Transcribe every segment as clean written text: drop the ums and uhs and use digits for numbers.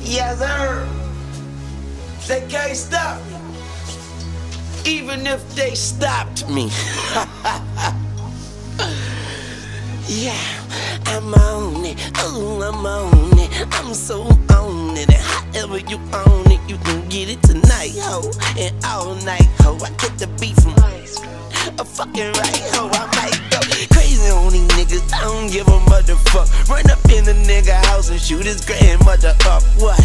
Yes, sir. They can't stop me. Even if they stopped me. Yeah, I'm on it. Oh, I'm on it. I'm so on it. And however you own it, you can get it tonight, ho. And all night, ho. I get the beat from a fucking right, ho. I might go crazy on these niggas. I don't give a motherfuck. Run up in the nigga house and shoot his grandmother up. What?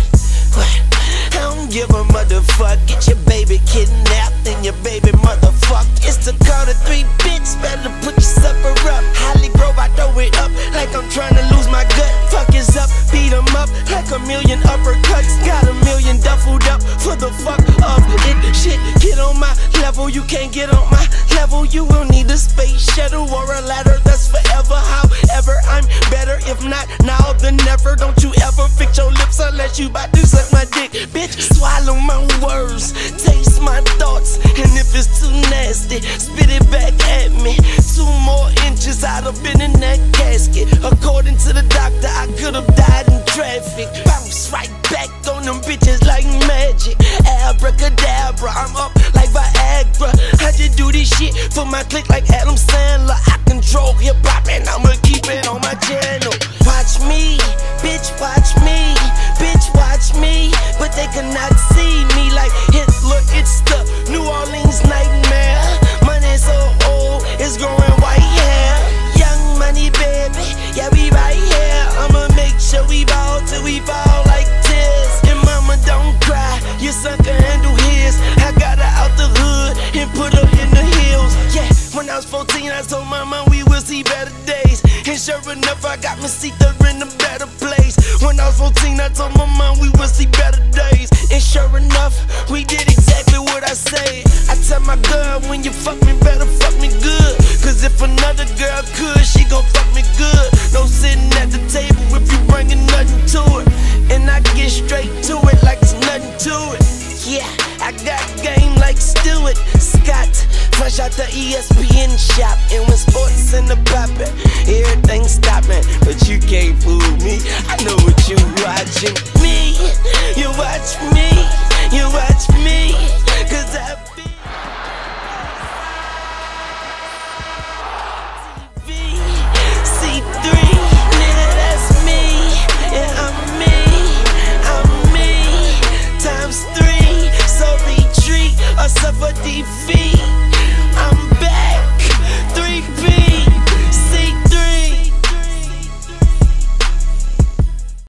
I don't give a motherfuck. Get your baby kidnapped and your baby motherfucked. It's the Carter 3, bitch. Better put your supper up. Holly Grove, I throw it up like I'm trying to lose my gut. Fuck is up, beat 'em up like a million uppercuts. Got a million duffled up for the fuck of it. Shit, get on my level. You can't get on my level. You will need a space shuttle or a ladder. That's forever. However, I'm better. If not now, then never. Don't you ever fix your lips unless you bout to suck my dick. Bitch, swallow my words, taste my thoughts, and if it's too nasty, spit it back at me. 2 more inches, I'd have been in that casket. According to the doctor, I could have died in traffic. Bounce right back on them bitches like magic. Abracadabra, I'm up like Viagra. I just do this shit for my clique like Adam Sandler. I control hip-hop and I'ma keep it on my channel. Watch me, bitch, watch me, bitch, watch me. But they cannot see me like Hitler. It's the New Orleans nightmare. Money so old, it's growing white hair. Young money, baby, yeah, we right here. I'ma make sure we ball till we fall like this. And mama, don't cry, your son can handle his. I got her out the hood and put her in the hills. Yeah, when I was 14, I told mama we will see better days. And sure enough, I got my seat there in a better place. When I was 14, I told my mom we will see better days. And sure enough, we did exactly what I said. I tell my girl, when you fuck me, better fuck me good. Cause if another girl could, she gon' fuck me good. No sitting at the table if you bringing nothing to it. And I get straight to it like there's nothing to it. Yeah, I got game like Stewart Scott. Fresh out the ESPN shop. And when sports in the poppin', everything stoppin'. But you can't fool me, I know what you watching. Me, you watch me.